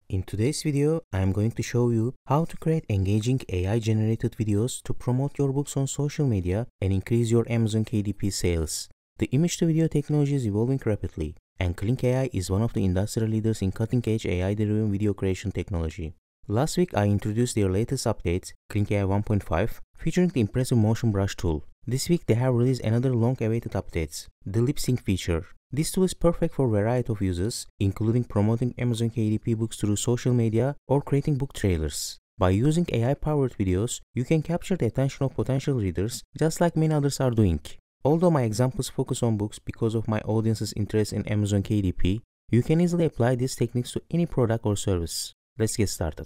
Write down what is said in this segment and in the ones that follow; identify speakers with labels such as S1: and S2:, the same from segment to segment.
S1: In today's video, I am going to show you how to create engaging AI-generated videos to promote your books on social media and increase your Amazon KDP sales. The image-to-video technology is evolving rapidly, and Klink AI is one of the industry leaders in cutting-edge AI-driven video creation technology. Last week, I introduced their latest update, Klink AI 1.5, featuring the impressive Motion Brush tool. This week, they have released another long-awaited update, the Lip Sync feature. This tool is perfect for a variety of uses, including promoting Amazon KDP books through social media or creating book trailers. By using AI-powered videos, you can capture the attention of potential readers, just like many others are doing. Although my examples focus on books because of my audience's interest in Amazon KDP, you can easily apply these techniques to any product or service. Let's get started.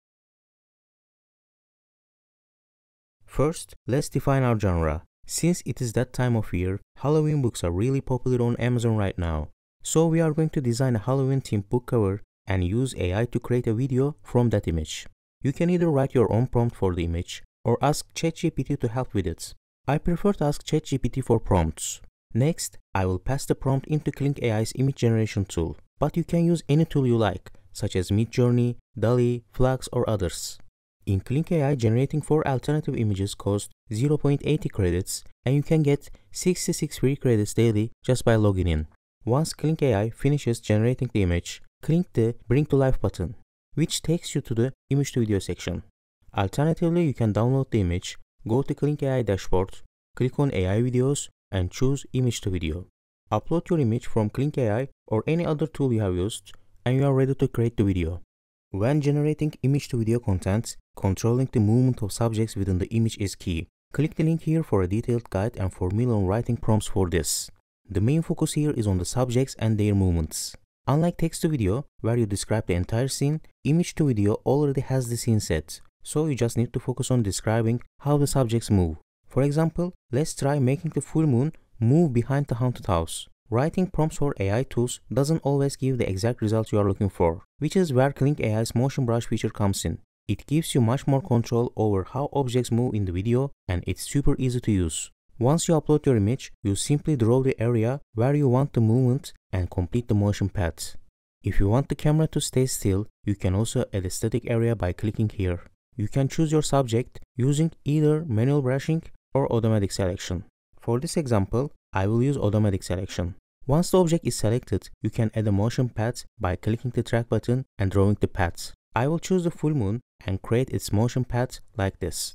S1: First, let's define our genre. Since it is that time of year, Halloween books are really popular on Amazon right now. So we are going to design a Halloween-themed book cover and use AI to create a video from that image. You can either write your own prompt for the image or ask ChatGPT to help with it. I prefer to ask ChatGPT for prompts. Next, I will pass the prompt into Klink AI's image generation tool, but you can use any tool you like, such as Midjourney, DALL-E, Flux, or others. In Klink AI, generating 4 alternative images costs 0.80 credits, and you can get 66 free credits daily just by logging in. Once Klink AI finishes generating the image, click the Bring to Life button, which takes you to the Image to Video section. Alternatively, you can download the image, go to Klink AI dashboard, click on AI videos, and choose Image to Video. Upload your image from Klink AI or any other tool you have used, and you are ready to create the video. When generating image-to-video content, controlling the movement of subjects within the image is key. Click the link here for a detailed guide and formula on writing prompts for this. The main focus here is on the subjects and their movements. Unlike text-to-video, where you describe the entire scene, image-to-video already has the scene set, so you just need to focus on describing how the subjects move. For example, let's try making the full moon move behind the haunted house. Writing prompts for AI tools doesn't always give the exact results you are looking for, which is where Klink AI's Motion Brush feature comes in. It gives you much more control over how objects move in the video, and it's super easy to use. Once you upload your image, you simply draw the area where you want the movement and complete the motion path. If you want the camera to stay still, you can also add a static area by clicking here. You can choose your subject using either manual brushing or automatic selection. For this example, I will use automatic selection. Once the object is selected, you can add a motion path by clicking the track button and drawing the path. I will choose the full moon and create its motion path like this.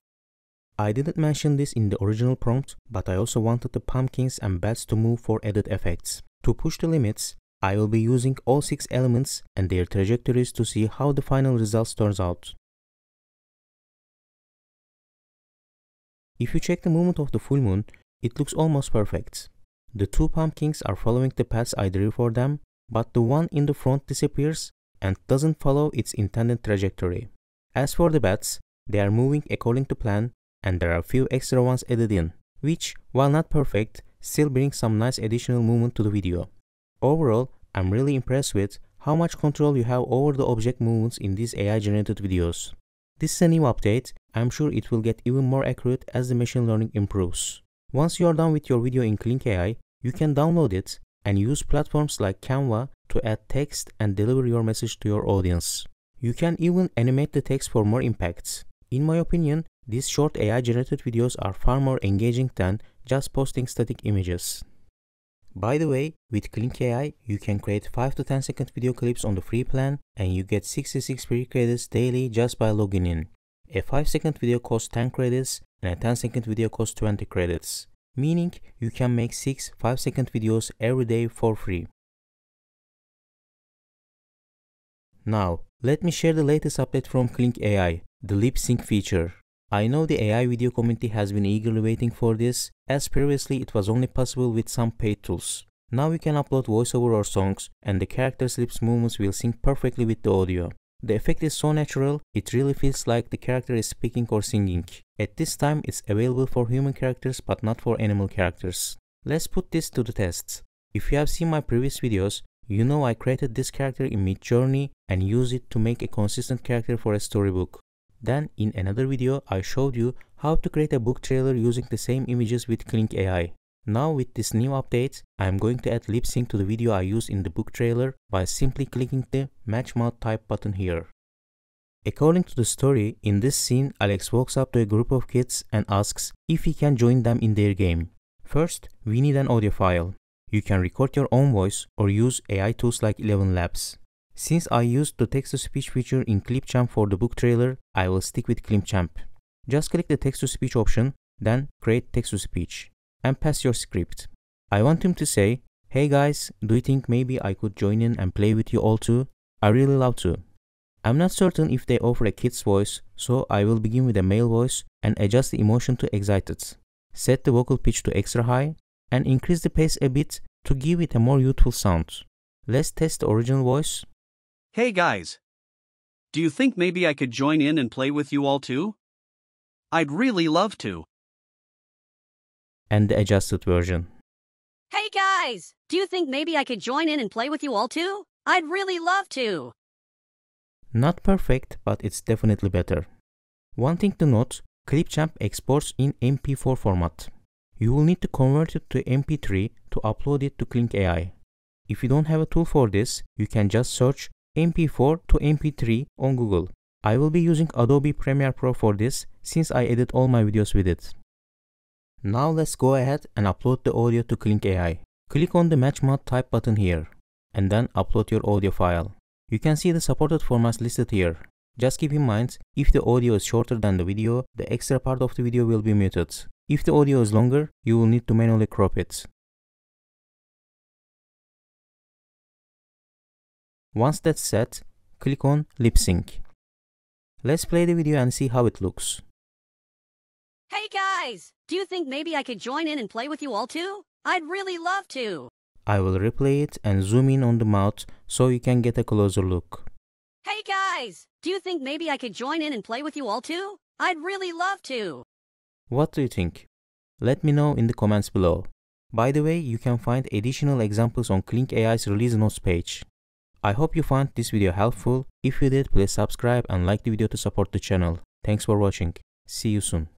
S1: I didn't mention this in the original prompt, but I also wanted the pumpkins and bats to move for added effects. To push the limits, I will be using all 6 elements and their trajectories to see how the final results turns out. If you check the movement of the full moon, it looks almost perfect. The 2 pumpkins are following the paths I drew for them, but the one in the front disappears and doesn't follow its intended trajectory. As for the bats, they are moving according to plan, and there are a few extra ones added in, which, while not perfect, still brings some nice additional movement to the video. Overall, I'm really impressed with how much control you have over the object movements in these AI-generated videos. This is a new update. I'm sure it will get even more accurate as the machine learning improves. Once you are done with your video in Klink AI, you can download it and use platforms like Canva to add text and deliver your message to your audience. You can even animate the text for more impact. In my opinion, these short AI-generated videos are far more engaging than just posting static images. By the way, with Klink AI, you can create 5 to 10 second video clips on the free plan, and you get 66 free credits daily just by logging in. A 5-second video costs 10 credits and a 10-second video costs 20 credits, meaning you can make 6 5-second videos every day for free. Now, let me share the latest update from Klink AI, the Lip Sync feature. I know the AI video community has been eagerly waiting for this, as previously it was only possible with some paid tools. Now you can upload voiceover or songs, and the character's lips movements will sync perfectly with the audio. The effect is so natural, it really feels like the character is speaking or singing. At this time, it's available for human characters but not for animal characters. Let's put this to the test. If you have seen my previous videos, you know I created this character in Midjourney and used it to make a consistent character for a storybook. Then, in another video, I showed you how to create a book trailer using the same images with Klink AI. Now with this new update, I am going to add lip sync to the video I used in the book trailer by simply clicking the Match Mouth Type button here. According to the story, in this scene, Alex walks up to a group of kids and asks if he can join them in their game. First, we need an audio file. You can record your own voice or use AI tools like ElevenLabs. Since I used the text-to-speech feature in Clipchamp for the book trailer, I will stick with Clipchamp. Just click the text-to-speech option, then create text-to-speech, and pass your script. I want him to say, "Hey guys, do you think maybe I could join in and play with you all too? I really love to." I'm not certain if they offer a kid's voice, so I will begin with a male voice and adjust the emotion to excited. Set the vocal pitch to extra high and increase the pace a bit to give it a more youthful sound. Let's test the original voice.
S2: Hey guys! Do you think maybe I could join in and play with you all too? I'd really love to.
S1: And the adjusted version.
S3: Hey guys! Do you think maybe I could join in and play with you all too? I'd really love to.
S1: Not perfect, but it's definitely better. One thing to note, Clipchamp exports in MP4 format. You will need to convert it to MP3 to upload it to Kling AI. If you don't have a tool for this, you can just search MP4 to MP3 on Google. I will be using Adobe Premiere Pro for this since I edit all my videos with it. Now let's go ahead and upload the audio to Kling AI. Click on the Match Mouth Type button here, and then upload your audio file. You can see the supported formats listed here. Just keep in mind, if the audio is shorter than the video, the extra part of the video will be muted. If the audio is longer, you will need to manually crop it. Once that's set, click on Lip Sync. Let's play the video and see how it looks.
S3: Hey guys! Do you think maybe I could join in and play with you all too? I'd really love to.
S1: I will replay it and zoom in on the mouth so you can get a closer look.
S3: Hey guys! Do you think maybe I could join in and play with you all too? I'd really love to.
S1: What do you think? Let me know in the comments below. By the way, you can find additional examples on Kling AI's release notes page. I hope you found this video helpful. If you did, please subscribe and like the video to support the channel. Thanks for watching. See you soon.